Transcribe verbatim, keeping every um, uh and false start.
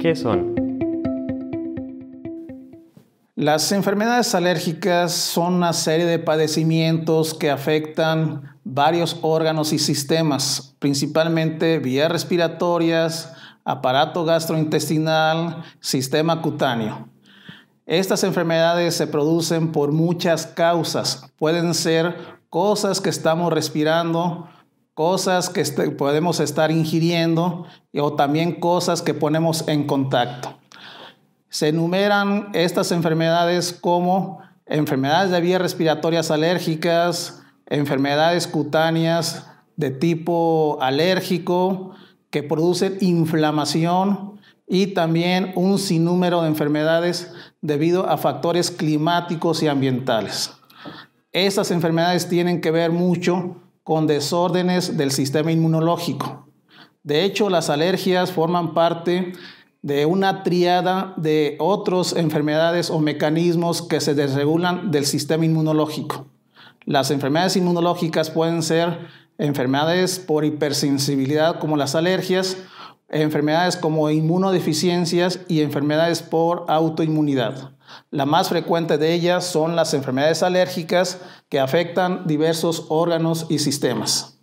¿Qué son? Las enfermedades alérgicas son una serie de padecimientos que afectan varios órganos y sistemas, principalmente vías respiratorias, aparato gastrointestinal, sistema cutáneo. Estas enfermedades se producen por muchas causas. Pueden ser cosas que estamos respirando, cosas que est- podemos estar ingiriendo o también cosas que ponemos en contacto. Se enumeran estas enfermedades como enfermedades de vías respiratorias alérgicas, enfermedades cutáneas de tipo alérgico que producen inflamación y también un sinnúmero de enfermedades debido a factores climáticos y ambientales. Estas enfermedades tienen que ver mucho con desórdenes del sistema inmunológico. De hecho, las alergias forman parte de una tríada de otras enfermedades o mecanismos que se desregulan del sistema inmunológico. Las enfermedades inmunológicas pueden ser enfermedades por hipersensibilidad como las alergias, enfermedades como inmunodeficiencias y enfermedades por autoinmunidad. La más frecuente de ellas son las enfermedades alérgicas que afectan diversos órganos y sistemas.